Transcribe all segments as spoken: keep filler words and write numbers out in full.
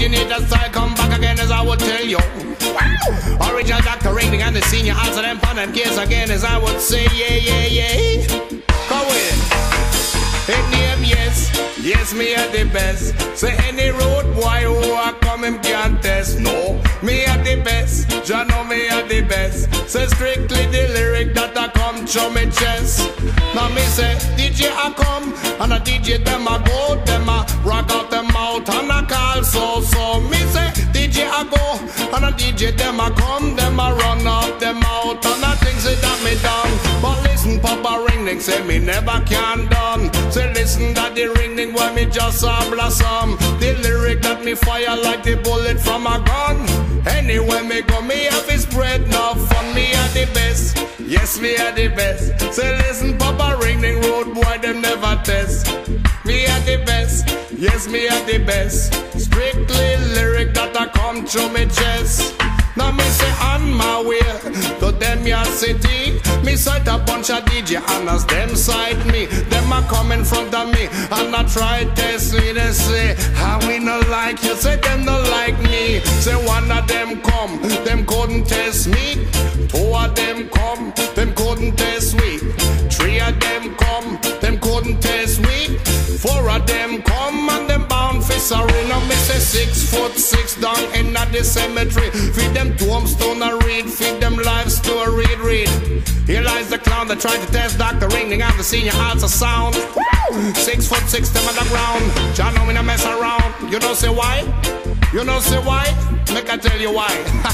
Originator style come back again as I would tell you. Wow. Original Doctor Ringling and the senior answer them fun and case again as I would say, yeah, yeah, yeah. Come with it name, yes, yes, me are the best. Say any road boy who I come him can't test. No, me are the best, Jah know me are the best. Say strictly the lyric that I come to me chest. Now me say, D J I come, and a D J them a go, them a rock out them out, and a call so, so. Me say, D J I go, and a D J them a come, them a run out them out, and a things say that me down. But listen, Papa Ringling say me never can done. Say listen that the ringing when me just a blossom. The lyric that me fire like the bullet from a gun. Anywhere me go me have is spread no fun. Me are the best, yes me are the best. Say listen Papa Ringling road boy them never test. Me are the best, yes me are the best. Strictly lyric that I come through me chest. Now me say on my way to them your city. Me sight a bunch of D J and as them sight me. Them a come in front of me and I try test me. They say how we no like you, say them no like me. Say one of them come, them couldn't test me. Two of them come, them couldn't test me. Three of them come, them couldn't test me. Four of them come and them bound for sorry. Now me say six foot six down in at the cemetery. Feed them tombstone and read, feed them life story, read, read. Here lies the clown that tried to test Doctor Ringling and the senior answer sound. Woo! Six foot six them on the ground. Jah know me no mess around. You know say why? You know say why? Make I tell you why.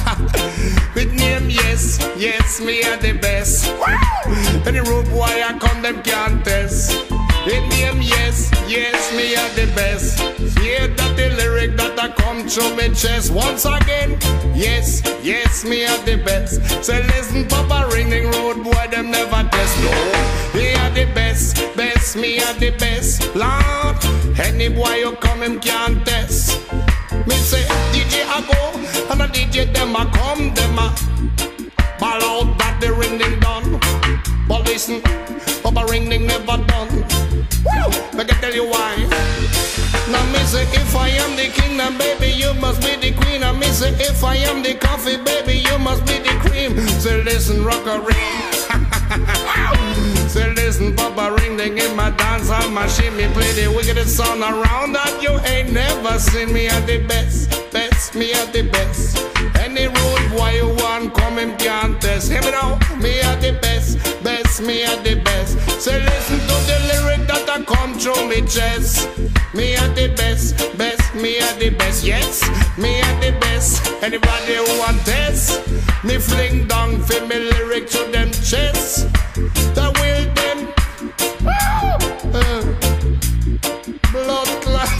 With name yes, yes me are the best. Woo! Any road boy I come them can't test. In name, yes, yes, me are the best. Hear that the lyric that I come through me chest. Once again, yes, yes, me are the best. Say listen, Papa Ringling road boy, them never test. No, me are the best, best, me are the best. Lord, any boy you come him can't test. Me say, D J I go, and a D J them a come, them a ball out that the Ringling done. But listen, Papa Ringling never done. Woo! I can tell you why. Now me say if I am the king, then baby you must be the queen. And me say if I am the coffee, baby you must be the cream. Say listen, rockery. Say listen, Papa Ringling in my dance hall machine. Me play the wickedest song around that you ain't never seen. Me at the best, best, me at the best. Any road boy you want come him can't test. Hear me now, me at the best, best, me at the best. Say listen to the lyric that I come through me chest. Me at the best, best, me at the best. Yes, me at the best. Anybody who want test, me fling down for me lyric to them chest. That will them uh, blood clot.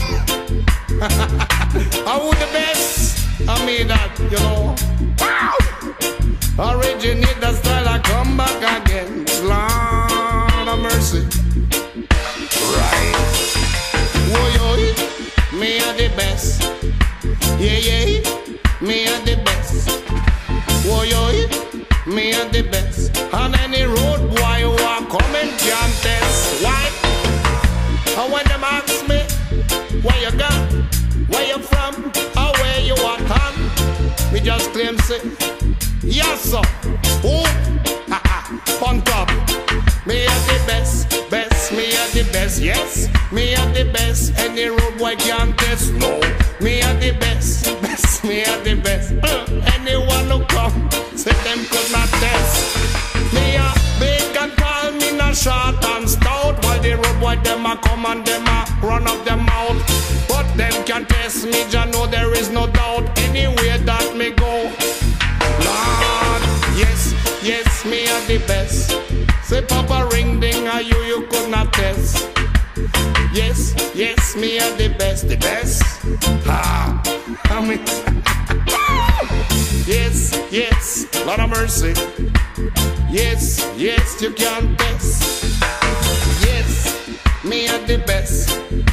I would the best. I mean that, you know. Wow. Originate the style, I come back again. Lord of mercy. Right. Whoa, yo, me are the best. Yeah, yeah, me are the best. Whoa, yo, me are the best. And any road boy who are coming can't test. Why? And when them ask me, where you got, where you from, or where you are come, me just claim say, yes sir, who, ha ha, on top. Me are the best, best, me are the best, yes, me are the best, any road boy can't test, no. Me are the best, best, me are the best, uh, anyone who come, say them could not test. Me are big and tall, me not short and stout, while the road boy them a come and them a run up them out. But them can test me, Jah know there is no doubt, anywhere that me go. Lord, yes, yes, me are the best. Say Papa Ringling, are you, you could not test. Yes, yes, me are the best, the best. Ha, I mean, yes, yes, Lord of mercy. Yes, yes, you can test. Yes, me are the best.